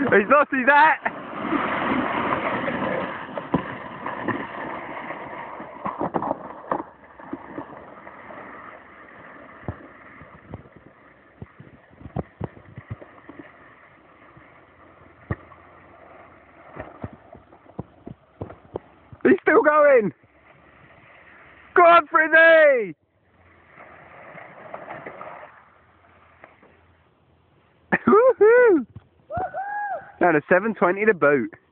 He's lost his hat! He's still going! Go on, Frizzy! Woohoo! Down to 7:20 to boot.